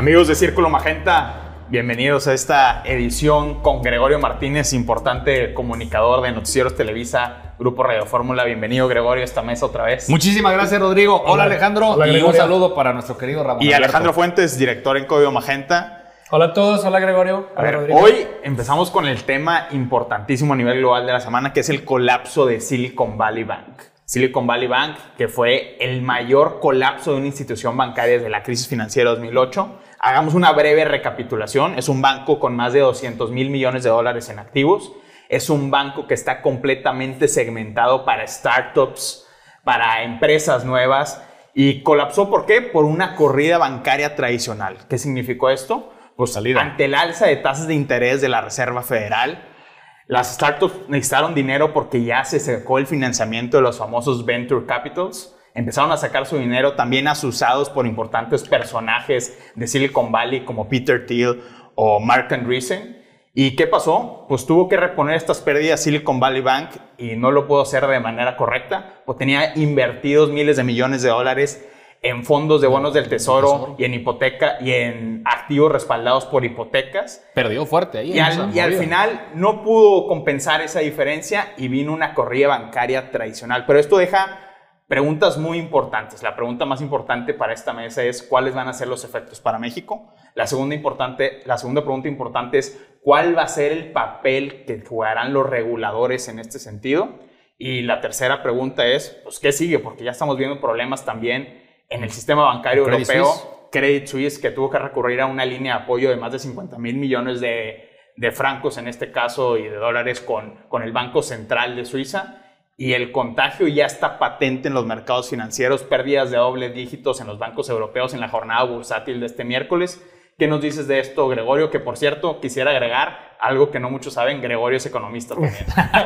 Amigos de Círculo Magenta, bienvenidos a esta edición con Gregorio Martínez, importante comunicador de Noticieros Televisa, Grupo Radio Fórmula. Bienvenido, Gregorio, a esta mesa otra vez. Muchísimas gracias, Rodrigo. Hola Alejandro. Hola, y un saludo para nuestro querido Ramón. Y Alberto. Alejandro Fuentes, director en Código Magenta. Hola a todos, hola Gregorio. A ver, hoy empezamos con el tema importantísimo a nivel global de la semana, que es el colapso de Silicon Valley Bank. Silicon Valley Bank, que fue el mayor colapso de una institución bancaria desde la crisis financiera de 2008. Hagamos una breve recapitulación. Es un banco con más de 200 mil millones de dólares en activos. Es un banco que está completamente segmentado para startups, para empresas nuevas. Y colapsó, ¿por qué? Por una corrida bancaria tradicional. ¿Qué significó esto? Pues ante el alza de tasas de interés de la Reserva Federal, las startups necesitaron dinero porque ya se secó el financiamiento de los famosos venture capitals. Empezaron a sacar su dinero también asusados por importantes personajes de Silicon Valley como Peter Thiel o Marc Andreessen. ¿Y qué pasó? Pues tuvo que reponer estas pérdidas Silicon Valley Bank y no lo pudo hacer de manera correcta, pues tenía invertidos miles de millones de dólares en fondos de bonos del tesoro y en hipoteca y en activos respaldados por hipotecas. Perdió fuerte ahí. Y al final no pudo compensar esa diferencia y vino una corrida bancaria tradicional. Pero esto deja preguntas muy importantes. La pregunta más importante para esta mesa es ¿cuáles van a ser los efectos para México? La segunda pregunta importante es ¿cuál va a ser el papel que jugarán los reguladores en este sentido? Y la tercera pregunta es pues, ¿qué sigue? Porque ya estamos viendo problemas también en el sistema bancario europeo. Credit Suisse, que tuvo que recurrir a una línea de apoyo de más de 50 mil millones de francos en este caso y de dólares con el Banco Central de Suiza. Y el contagio ya está patente en los mercados financieros, pérdidas de doble dígitos en los bancos europeos en la jornada bursátil de este miércoles. ¿Qué nos dices de esto, Gregorio? Que por cierto, quisiera agregar algo que no muchos saben, Gregorio es economista también.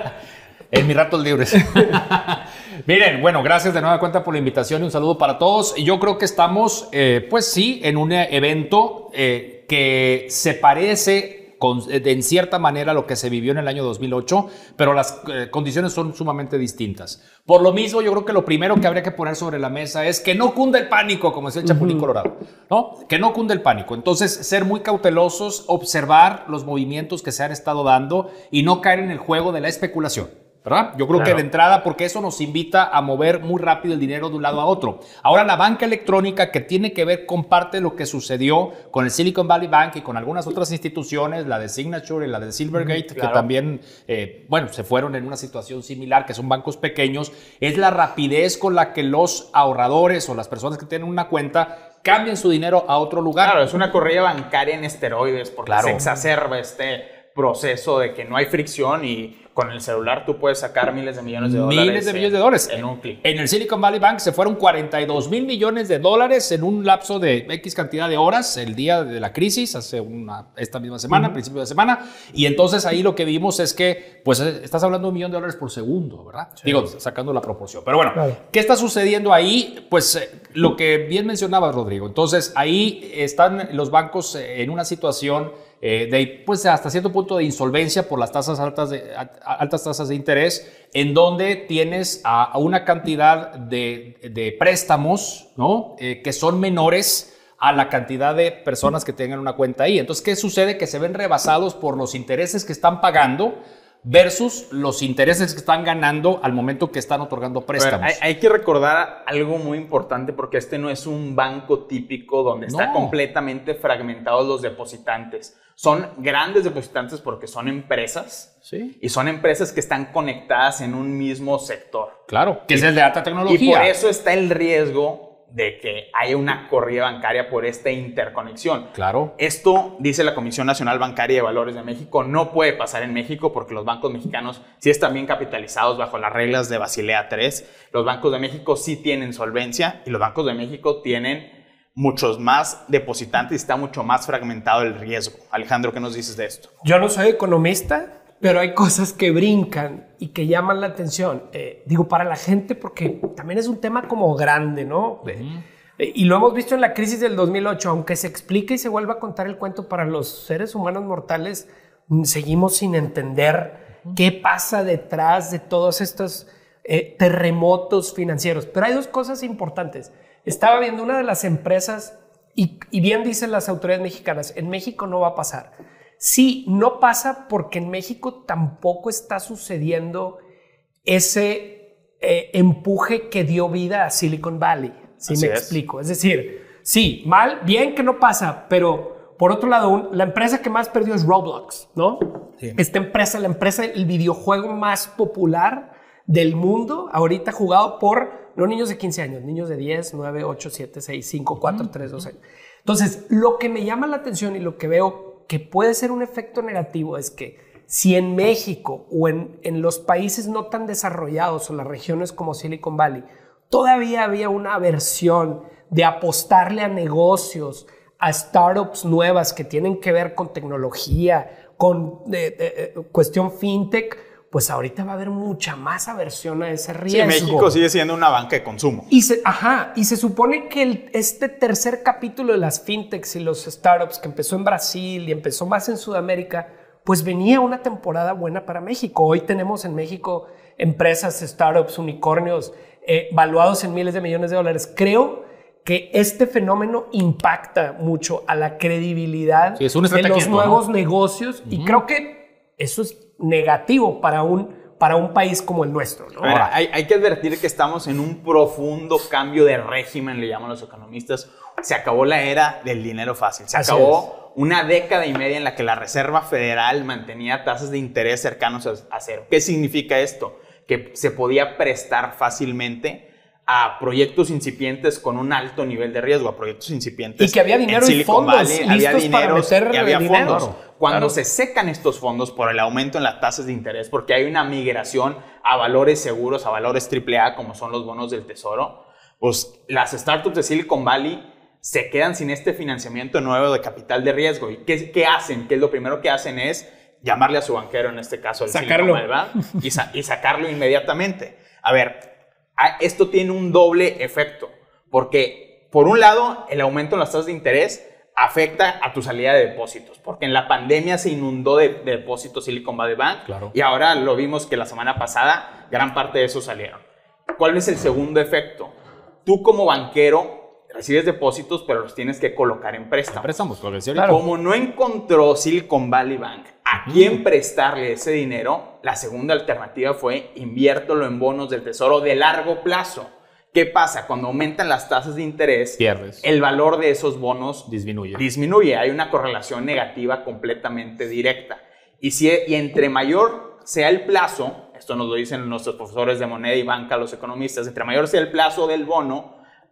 En mis ratos libres. Miren, bueno, gracias de nueva cuenta por la invitación y un saludo para todos. Yo creo que estamos, pues sí, en un evento que se parece en cierta manera a lo que se vivió en el año 2008, pero las condiciones son sumamente distintas. Por lo mismo, yo creo que lo primero que habría que poner sobre la mesa es que no cunda el pánico, como decía el Chapulín Colorado, ¿no? Que no cunda el pánico. Entonces, ser muy cautelosos, observar los movimientos que se han estado dando y no caer en el juego de la especulación, ¿verdad? Yo creo que de entrada, porque eso nos invita a mover muy rápido el dinero de un lado a otro. Ahora, la banca electrónica, que tiene que ver con parte de lo que sucedió con el Silicon Valley Bank y con algunas otras instituciones, la de Signature y la de Silvergate, que también, bueno, se fueron en una situación similar, que son bancos pequeños, es la rapidez con la que los ahorradores o las personas que tienen una cuenta cambian su dinero a otro lugar. Claro, es una corrida bancaria en esteroides, porque se exacerba este proceso de que no hay fricción y con el celular tú puedes sacar miles de millones de dólares. Miles de millones de dólares. En un clic. En el Silicon Valley Bank se fueron 42 mil millones de dólares en un lapso de X cantidad de horas, el día de la crisis, esta misma semana, principio de semana. Y entonces ahí lo que vimos es que, pues estás hablando de $1 millón por segundo, ¿verdad? Sí. Digo, sacando la proporción. Pero bueno, ¿qué está sucediendo ahí? Pues lo que bien mencionabas, Rodrigo. Entonces ahí están los bancos en una situación pues hasta cierto punto de insolvencia por las altas tasas de interés, en donde tienes a una cantidad de préstamos, ¿no? Que son menores a la cantidad de personas que tengan una cuenta ahí. Entonces, ¿qué sucede? Que se ven rebasados por los intereses que están pagando versus los intereses que están ganando al momento que están otorgando préstamos. Ver, hay que recordar algo muy importante porque este no es un banco típico donde están completamente fragmentados los depositantes. Son grandes depositantes porque son empresas y son empresas que están conectadas en un mismo sector. Claro, que es el de alta tecnología. Y por eso está el riesgo de que haya una corrida bancaria por esta interconexión. Claro. Esto, dice la Comisión Nacional Bancaria de Valores de México, no puede pasar en México porque los bancos mexicanos sí están bien capitalizados bajo las reglas de Basilea III. Los bancos de México sí tienen solvencia y los bancos de México tienen muchos más depositantes y está mucho más fragmentado el riesgo. Alejandro, ¿qué nos dices de esto? Yo no soy economista, pero hay cosas que brincan y que llaman la atención. Digo, para la gente, porque también es un tema como grande, ¿no? Y lo hemos visto en la crisis del 2008, aunque se explique y se vuelva a contar el cuento para los seres humanos mortales, seguimos sin entender qué pasa detrás de todos estos terremotos financieros. Pero hay dos cosas importantes. Estaba viendo una de las empresas y bien dicen las autoridades mexicanas, en México no va a pasar. Sí, no pasa porque en México tampoco está sucediendo ese empuje que dio vida a Silicon Valley, si me explico. Es decir, sí, mal, bien que no pasa, pero por otro lado, la empresa que más perdió es Roblox, ¿no? Sí. Esta empresa, el videojuego más popular del mundo, ahorita jugado por no niños de 15 años, niños de 10, 9, 8, 7, 6, 5, 4, 3, 2 años. Entonces, lo que me llama la atención y lo que veo que puede ser un efecto negativo es que si en México o en los países no tan desarrollados o las regiones como Silicon Valley todavía había una aversión de apostarle a negocios, a startups nuevas que tienen que ver con tecnología, con cuestión fintech, pues ahorita va a haber mucha más aversión a ese riesgo. Sí, México sigue siendo una banca de consumo. Y se supone que este tercer capítulo de las fintechs y los startups que empezó en Brasil y empezó más en Sudamérica, pues venía una temporada buena para México. Hoy tenemos en México empresas, startups, unicornios valuados en miles de millones de dólares. Creo que este fenómeno impacta mucho a la credibilidad de los nuevos negocios y creo que eso es negativo para un país como el nuestro, ¿no? Ahora, hay que advertir que estamos en un profundo cambio de régimen, le llaman los economistas. Se acabó la era del dinero fácil. Se acabó una década y media en la que la Reserva Federal mantenía tasas de interés cercanos a cero. ¿Qué significa esto? Que se podía prestar fácilmente a proyectos incipientes con un alto nivel de riesgo, a proyectos incipientes. Y que había dinero y fondos listos había dinero, para meter y había dinero. fondos. Cuando se secan estos fondos por el aumento en las tasas de interés, porque hay una migración a valores seguros, a valores AAA, como son los bonos del Tesoro, pues las startups de Silicon Valley se quedan sin este financiamiento nuevo de capital de riesgo. ¿Y qué hacen? Lo primero que hacen es llamarle a su banquero, en este caso el Silicon Valley Bank, y sacarlo inmediatamente. A ver, esto tiene un doble efecto, porque por un lado el aumento en las tasas de interés afecta a tu salida de depósitos, porque en la pandemia se inundó de depósitos Silicon Valley Bank, claro. Y ahora lo vimos que la semana pasada gran parte de esos salieron. ¿Cuál es el segundo efecto? Tú como banquero recibes depósitos, pero los tienes que colocar en préstamos. Préstamos, claro. Como no encontró Silicon Valley Bank a quién prestarle ese dinero, la segunda alternativa fue inviértelo en bonos del Tesoro de largo plazo. ¿Qué pasa? Cuando aumentan las tasas de interés, pierdes. El valor de esos bonos disminuye. Hay una correlación negativa completamente directa. Y entre mayor sea el plazo, esto nos lo dicen nuestros profesores de moneda y banca, los economistas, entre mayor sea el plazo del bono,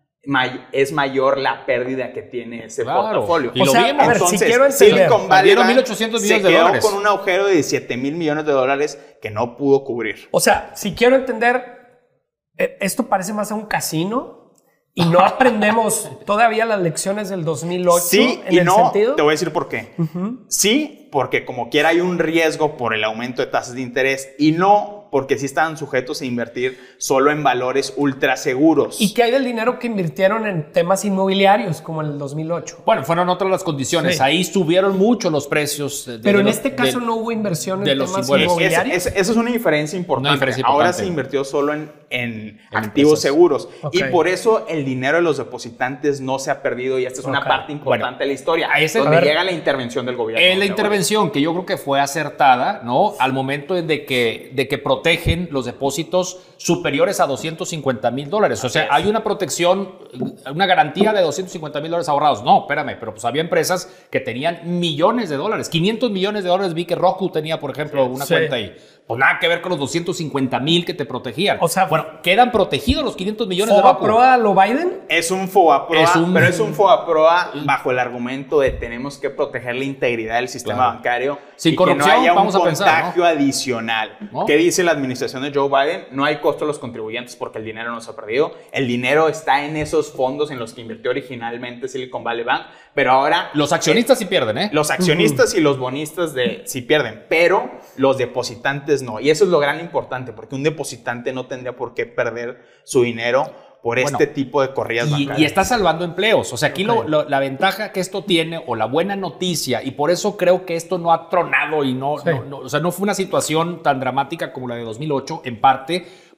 es mayor la pérdida que tiene ese portafolio. Y lo vimos. A ver, entonces, si quiero entender, Silicon Valley Bank 1.800 millones se de quedó dólares. con un agujero de 17 mil millones de dólares que no pudo cubrir. O sea, si quiero entender, esto parece más a un casino y no aprendemos todavía las lecciones del 2008. Sí en y el no, sentido. te voy a decir por qué. Sí, porque como quiera hay un riesgo por el aumento de tasas de interés, y no porque sí estaban sujetos a invertir solo en valores ultra seguros. ¿Y qué hay del dinero que invirtieron en temas inmobiliarios como en el 2008? Bueno, fueron otras las condiciones. Sí. Ahí subieron mucho los precios. Pero en este caso no hubo inversión en temas inmobiliarios. Esa es una diferencia importante. Ahora se invirtió solo en activos seguros. Okay. Y por eso el dinero de los depositantes no se ha perdido, y esta es una parte importante de la historia, donde llega la intervención del gobierno. La intervención que yo creo que fue acertada, ¿no? Al momento de que protegen los depósitos superiores a $250,000. O sea, hay una protección, una garantía de $250,000 ahorrados. No, espérame, pero pues había empresas que tenían millones de dólares. 500 millones de dólares vi que Roku tenía, por ejemplo, una cuenta ahí. Pues nada que ver con los 250,000 que te protegían. O sea, bueno, quedan protegidos los 500 millones de Roku. ¿FOBAPROA a lo Biden? Es un FOBAPROA, pero es un FOBAPROA bajo el argumento de tenemos que proteger la integridad del sistema bancario. Sin corrupción, que no haya vamos un a pensar, contagio adicional. ¿No? ¿Qué dice la administración de Joe Biden? No hay costo a los contribuyentes porque el dinero no se ha perdido. El dinero está en esos fondos en los que invirtió originalmente Silicon Valley Bank, pero ahora... Los accionistas sí pierden, ¿eh? Los accionistas y los bonistas sí pierden, pero los depositantes no. Y eso es lo gran importante, porque un depositante no tendría por qué perder su dinero por este tipo de corridas bancarias. Y está salvando empleos. O sea, aquí la ventaja que esto tiene, o la buena noticia, y por eso creo que esto no ha tronado y o sea, no fue una situación tan dramática como la de 2008, en parte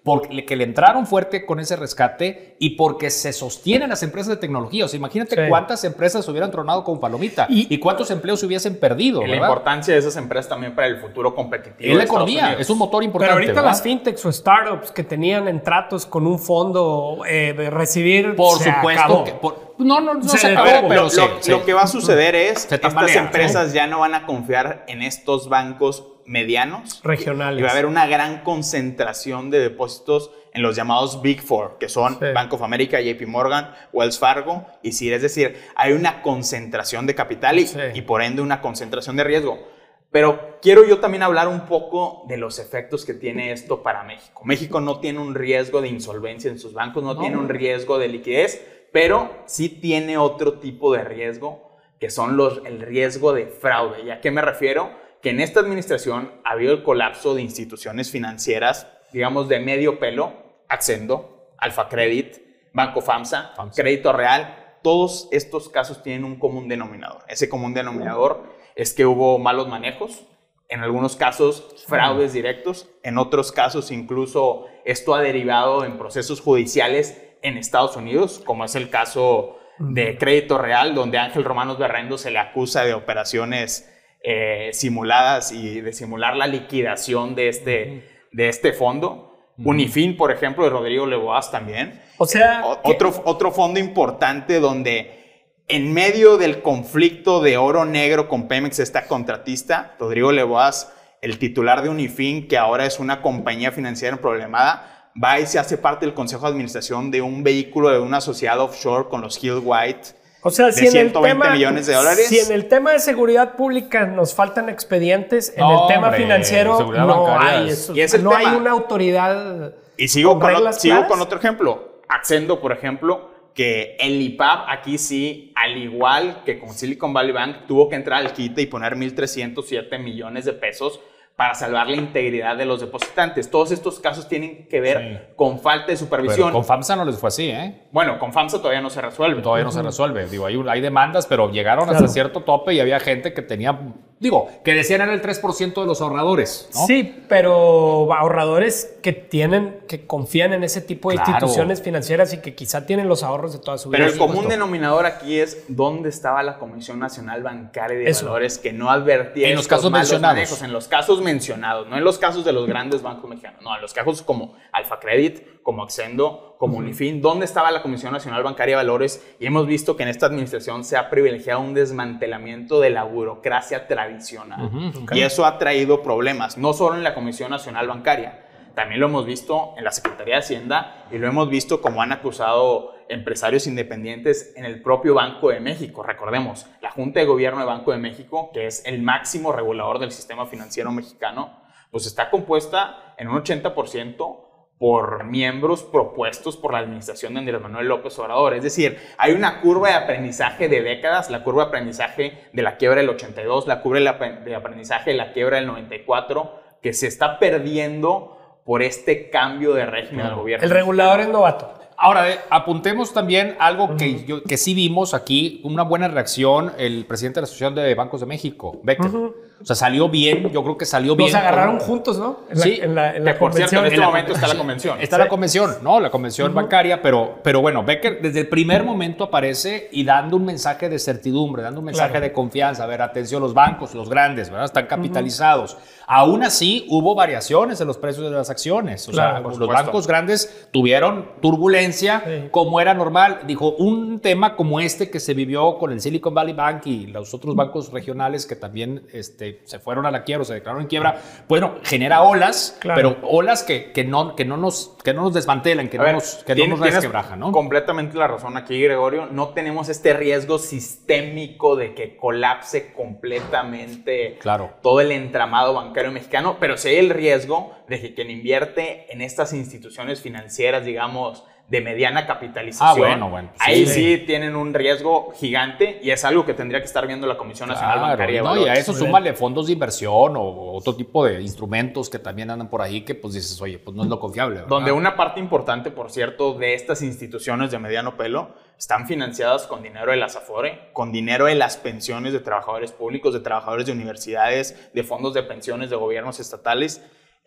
porque le entraron fuerte con ese rescate y porque se sostienen las empresas de tecnología. O sea, imagínate cuántas empresas se hubieran tronado como palomita y cuántos empleos se hubiesen perdido. La importancia de esas empresas también para el futuro competitivo. Es la economía, es un motor importante. Pero ahorita las fintechs o startups que tenían en tratos con un fondo de recibir, por supuesto que no se acabó, pero lo que va a suceder es que estas empresas ya no van a confiar en estos bancos medianos regionales. Y va a haber una gran concentración de depósitos en los llamados Big Four, que son Bank of America, JP Morgan, Wells Fargo y Citi. Es decir, hay una concentración de capital y por ende una concentración de riesgo. Pero quiero yo también hablar un poco de los efectos que tiene esto para México. México no tiene un riesgo de insolvencia en sus bancos, no tiene un riesgo de liquidez, pero sí tiene otro tipo de riesgo, que son el riesgo de fraude. ¿Y a qué me refiero? Que en esta administración ha habido el colapso de instituciones financieras, digamos, de medio pelo: Accendo, Alfa Credit, Banco FAMSA, Crédito Real. Todos estos casos tienen un común denominador. Ese común denominador es que hubo malos manejos, en algunos casos fraudes directos, en otros casos incluso esto ha derivado en procesos judiciales en Estados Unidos, como es el caso de Crédito Real, donde a Ángel Romanos Berrendo se le acusa de operaciones simuladas y de simular la liquidación de este fondo. Unifin, por ejemplo, de Rodrigo Leboas también. O sea, otro fondo importante donde en medio del conflicto de oro negro con Pemex, esta contratista, Rodrigo Leboas, el titular de Unifin, que ahora es una compañía financiera problemada, va y se hace parte del consejo de administración de un vehículo de una sociedad offshore con los Hill White. O sea, de 120 millones de dólares. Si en el tema de seguridad pública nos faltan expedientes, en el tema financiero no hay eso. No hay una autoridad. Y sigo con otro ejemplo. Accendo, por ejemplo, que el IPAB aquí sí, al igual que con Silicon Valley Bank, tuvo que entrar al quite y poner 1,307 millones de pesos para salvar la integridad de los depositantes. Todos estos casos tienen que ver con falta de supervisión. Pero con FAMSA no les fue así, ¿eh? Bueno, con FAMSA todavía no se resuelve. Todavía no se resuelve. Digo, hay demandas, pero llegaron hasta cierto tope y había gente que tenía... que decían era el 3% de los ahorradores, ¿no? Sí, pero ahorradores que confían en ese tipo de instituciones financieras y que quizá tienen los ahorros de toda su vida. Pero el común denominador aquí es dónde estaba la Comisión Nacional Bancaria y de Valores, que no advertía en los casos mencionados. Manejos, en los casos mencionados, no en los casos de los grandes bancos mexicanos, no, en los casos como Alfa Credit, como Accendo, como Unifin. ¿Dónde estaba la Comisión Nacional Bancaria y Valores? Y hemos visto que en esta administración se ha privilegiado un desmantelamiento de la burocracia tradicional. Y eso ha traído problemas, no solo en la Comisión Nacional Bancaria, también lo hemos visto en la Secretaría de Hacienda y lo hemos visto como han acusado empresarios independientes en el propio Banco de México. Recordemos, la Junta de Gobierno de Banco de México, que es el máximo regulador del sistema financiero mexicano, pues está compuesta en un 80% por miembros propuestos por la administración de Andrés Manuel López Obrador. Es decir, hay una curva de aprendizaje de décadas, la curva de aprendizaje de la quiebra del 82, la curva de aprendizaje de la quiebra del 94, que se está perdiendo por este cambio de régimen del gobierno. El regulador es novato. Ahora, apuntemos también algo que sí vimos aquí, una buena reacción, el presidente de la Asociación de Bancos de México, Becker. O sea, salió bien, yo creo que salió bien. Nos agarraron juntos, ¿no? En la convención. En este momento está la convención. Está la convención, ¿no? La convención bancaria, pero bueno, Becker desde el primer momento aparece y dando un mensaje de certidumbre, dando un mensaje de confianza. A ver, atención, los bancos, los grandes, ¿verdad? Están capitalizados. Aún así, hubo variaciones en los precios de las acciones. O sea, los bancos grandes tuvieron turbulencia, como era normal. Dijo, un tema como este que se vivió con el Silicon Valley Bank y los otros bancos regionales que también se fueron a la quiebra o se declararon en quiebra, bueno, genera olas, pero olas que no nos desmantelan, que no nos resquebrajan, ¿no? Completamente la razón aquí, Gregorio. No tenemos este riesgo sistémico de que colapse completamente todo el entramado bancario mexicano, pero sí hay el riesgo de que quien invierte en estas instituciones financieras, digamos, de mediana capitalización, ahí sí tienen un riesgo gigante y es algo que tendría que estar viendo la Comisión Nacional Bancaria. No, y a eso súmale fondos de inversión o otro tipo de instrumentos que también andan por ahí que pues dices, oye, pues no es lo confiable, ¿verdad? Donde una parte importante, por cierto, de estas instituciones de mediano pelo están financiadas con dinero de las Afore, con dinero de las pensiones de trabajadores públicos, de trabajadores de universidades, de fondos de pensiones de gobiernos estatales.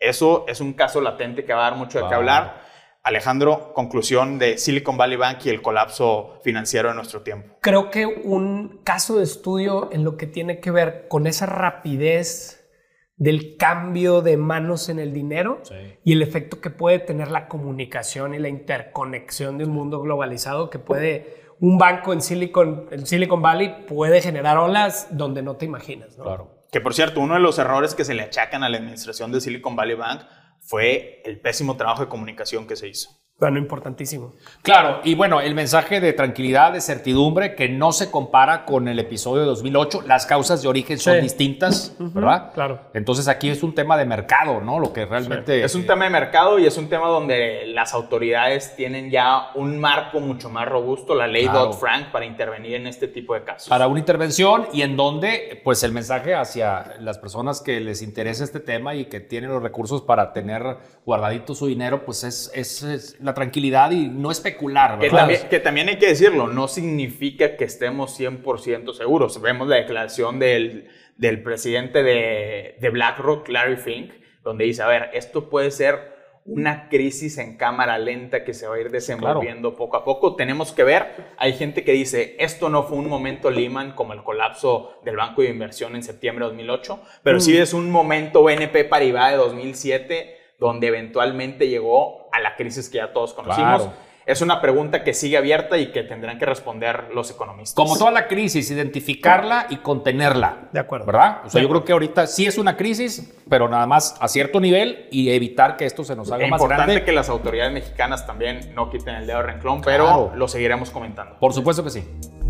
Eso es un caso latente que va a dar mucho de qué hablar. Alejandro, conclusión de Silicon Valley Bank y el colapso financiero de nuestro tiempo. Creo que un caso de estudio en lo que tiene que ver con esa rapidez del cambio de manos en el dinero y el efecto que puede tener la comunicación y la interconexión de un mundo globalizado, que puede un banco en Silicon Valley puede generar olas donde no te imaginas, ¿no? Claro. Que por cierto, uno de los errores que se le achacan a la administración de Silicon Valley Bank fue el pésimo trabajo de comunicación que se hizo. Bueno, importantísimo. Claro, y bueno, el mensaje de tranquilidad, de certidumbre, que no se compara con el episodio de 2008. Las causas de origen son distintas, ¿verdad? Claro. Entonces aquí es un tema de mercado, ¿no? Lo que realmente... Es un tema de mercado y es un tema donde las autoridades tienen ya un marco mucho más robusto, la ley Dodd-Frank, para intervenir en este tipo de casos. Para una intervención y en donde, pues el mensaje hacia las personas que les interesa este tema y que tienen los recursos para tener guardadito su dinero, pues es la tranquilidad y no especular, ¿verdad? Que también hay que decirlo, no significa que estemos 100% seguros. Vemos la declaración del presidente de BlackRock, Larry Fink, donde dice, a ver, esto puede ser una crisis en cámara lenta que se va a ir desenvolviendo poco a poco. Tenemos que ver, hay gente que dice, esto no fue un momento Lehman como el colapso del Banco de Inversión en septiembre de 2008, pero sí es un momento BNP Paribas de 2007, donde eventualmente llegó a la crisis que ya todos conocimos. Claro. Es una pregunta que sigue abierta y que tendrán que responder los economistas. Como toda la crisis, identificarla y contenerla. De acuerdo. ¿Verdad? O sea, yo creo que ahorita sí es una crisis, pero nada más a cierto nivel y evitar que esto se nos haga más grande. Es importante que las autoridades mexicanas también no quiten el dedo del renglón, pero lo seguiremos comentando. Por supuesto que sí.